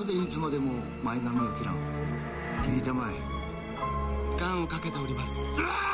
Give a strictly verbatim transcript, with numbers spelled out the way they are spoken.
なぜいつまでも前髪を切らん。切りたまえ。 願をかけております。